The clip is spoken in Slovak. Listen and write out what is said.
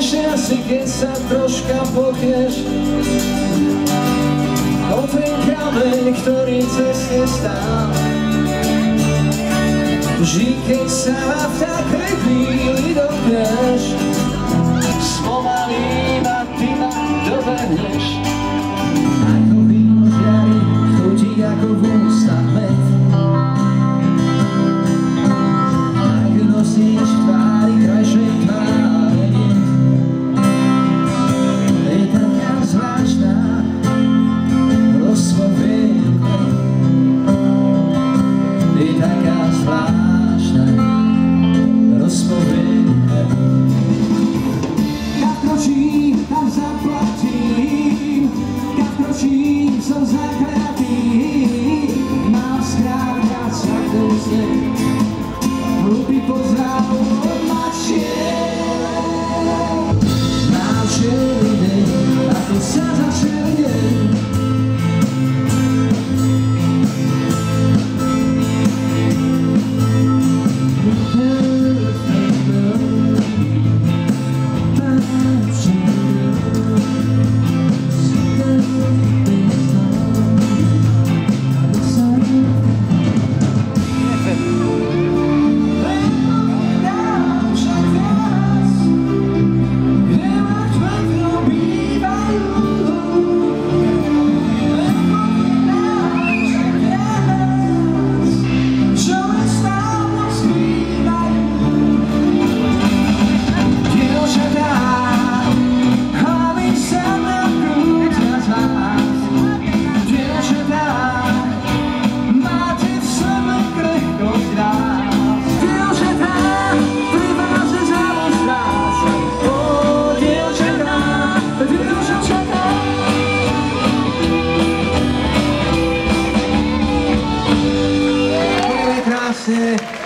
asi keď sa troška potieš o ten kameň, ktorý ceste stál. Vždy, keď sa v takej chvíli dotkneš, spomalím a ty ma dobehneš. Ako víno z jary, chutí ako v ústach med. Ak nosíš v tvári krajšej tváre niet, je taká zvláštna rozpovienka. Je taká zvláštna rozpovienka. Kam kročím, tam zaplatím, kam kročím, som zakliatý. Mám skrátkať sa k úsne, hlupý pozdrav od mačiek. Mám všelý deň, ako sa začal deň. Krásne.